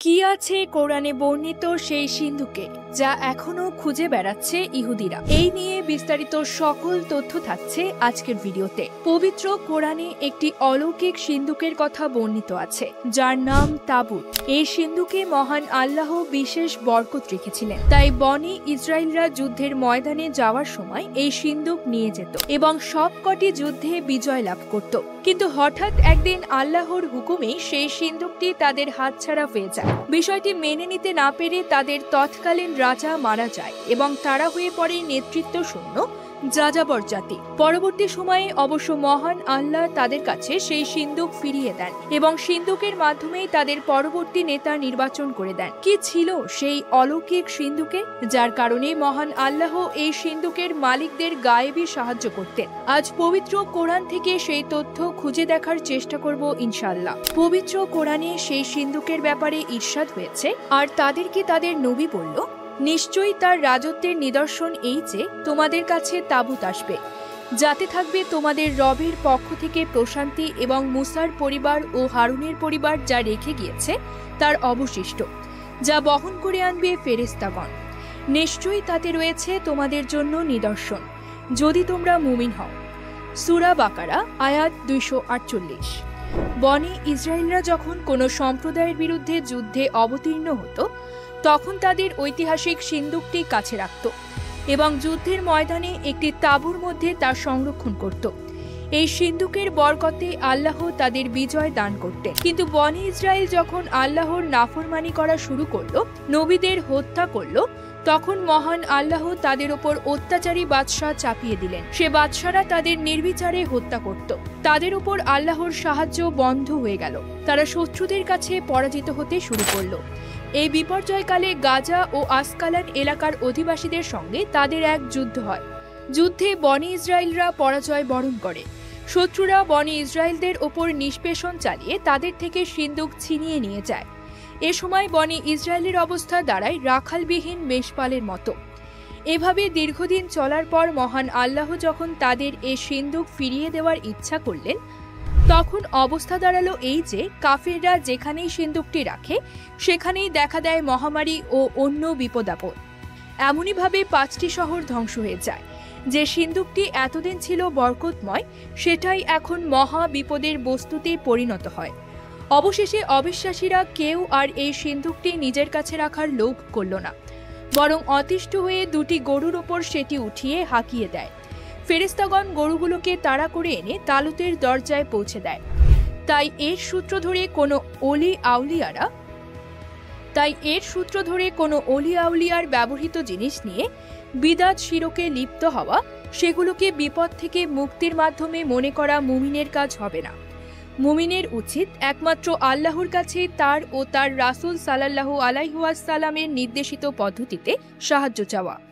কি আছে কোরআনে বর্ণিত সেই সিন্ধুকে যা এখনো খুঁজে বেড়াচ্ছে ইহুদিরা? এই নিয়ে বিস্তারিত সকল তথ্য থাকছে আজকের ভিডিওতে। পবিত্র কোরআনে একটি অলৌকিক সিন্ধুকের কথা বর্ণিত আছে যার নাম তাবুত। এই সিন্ধুকে মহান আল্লাহ বিশেষ বরকত রেখেছিলেন, তাই বনি ইসরায়েলরা যুদ্ধের ময়দানে যাওয়ার সময় এই সিন্ধুক নিয়ে যেত এবং সবকটি যুদ্ধে বিজয় লাভ করত। কিন্তু হঠাৎ একদিন আল্লাহর হুকুমেই সেই সিন্ধুকটি তাদের হাতছাড়া হয়ে যায়। বিষয়টি মেনে নিতে না পেরে তাদের তৎকালীন রাজা মারা যায় এবং তারা হয়ে পড়ে নেতৃত্ব শূন্য যাযাবর জাতি। পরবর্তী সময়ে অবশ্য মহান আল্লাহ তাদের কাছে সেই সিন্ধুক ফিরিয়ে দেন এবং সিন্ধুকের মাধ্যমেই তাদের পরবর্তী নেতা নির্বাচন করে দেন। কি ছিল সেই অলৌকিক সিন্ধুকে যার কারণে মহান আল্লাহ এই সিন্ধুকের মালিকদের গায়েবী সাহায্য করতেন? আজ পবিত্র কোরআন থেকে সেই তথ্য খুঁজে দেখার চেষ্টা করব ইনশাআল্লাহ। পবিত্র কোরআনে সেই সিন্ধুকের ব্যাপারে ইরশাদ হয়েছে, আর তাদেরকে তাদের নবী বলল, নিশ্চয়ই তার রাজত্বের নিদর্শন এই যে তোমাদের কাছে তাবুত আসবে, যাতে থাকবে তোমাদের রবের পক্ষ থেকে প্রশান্তি এবং মুসার পরিবার ও হারুনের পরিবার যা রেখে গিয়েছে তার অবশিষ্ট, যা বহন করে আনবে ফেরেশতাগণ। নিশ্চয়ই তাতে রয়েছে তোমাদের জন্য নিদর্শন, যদি তোমরা মুমিন হও। সূরা বাকারা আয়াত 248। বনি ইসরায়েলরা যখন কোনো সম্প্রদায়ের বিরুদ্ধে যুদ্ধে অবতীর্ণ হতো তখন তাদের ঐতিহাসিক সিন্ধুকটি কাছে রাখত এবং যুদ্ধের ময়দানে একটি তাঁবুর মধ্যে তা সংরক্ষণ করত। এই সিন্ধুকের বরকতে আল্লাহ তাদের বিজয় দান করতেন। কিন্তু বনি ইসরায়েল যখন আল্লাহর নাফরমানি করা শুরু করলো, নবীদের হত্যা করলো, তখন মহান আল্লাহ তাদের ওপর অত্যাচারী বাদশাহ চাপিয়ে দিলেন। সে বাদশারা তাদের নির্বিচারে হত্যা করত। তাদের উপর আল্লাহর সাহায্য বন্ধ হয়ে গেল। তারা শত্রুদের কাছে পরাজিত হতে শুরু করলো। এই বিপর্যয়কালে গাজা ও আসকালান এলাকার অধিবাসীদের সঙ্গে তাদের এক যুদ্ধ হয়। যুদ্ধে বনি ইসরায়েলরা পরাজয় বরণ করে। শত্রুরা বনি ইসরায়েলদের ওপর নিষ্পেষণ চালিয়ে তাদের থেকে সিন্ধুক ছিনিয়ে নিয়ে যায়। এ সময় বনি ইসরায়েলের অবস্থা দাঁড়ায় রাখালবিহীন মেষপালের মতো। এভাবে দীর্ঘদিন চলার পর মহান আল্লাহ যখন তাদের এ সিন্ধুক ফিরিয়ে দেওয়ার ইচ্ছা করলেন, তখন অবস্থা দাঁড়ালো এই যে কাফেররা যেখানেই সিন্ধুকটি রাখে সেখানেই দেখা দেয় মহামারী ও অন্য বিপদাপদ। এমনইভাবে 5টি শহর ধ্বংস হয়ে যায়। যে সিন্ধুকটি এতদিন ছিল বরকতময় সেটাই এখন মহা বিপদের বস্তুতে পরিণত হয়। অবশেষে অবিশ্বাসীরা কেউ আর এই সিন্ধুকটি নিজের কাছে রাখার লোভ করল না, বরং অতিষ্ঠ হয়ে 2টি গরুর ওপর সেটি উঠিয়ে হাঁকিয়ে দেয়। ফেরেশতাগণ গরুগুলোকে তাড়া করে এনে তালুতের দরজায় পৌঁছে দেয়। তাই এর সূত্র ধরে কোনো অলি আউলিয়ার ব্যবহৃত জিনিস নিয়ে বিদআত শিরকে লিপ্ত হওয়া, সেগুলোকে বিপদ থেকে মুক্তির মাধ্যমে মনে করা মুমিনের কাজ হবে না। মুমিনের উচিত একমাত্র আল্লাহর কাছে তার ও তার রাসূল সাল্লাল্লাহু আলাইহি ওয়াসাল্লামের নির্দেশিত পদ্ধতিতে সাহায্য চাওয়া।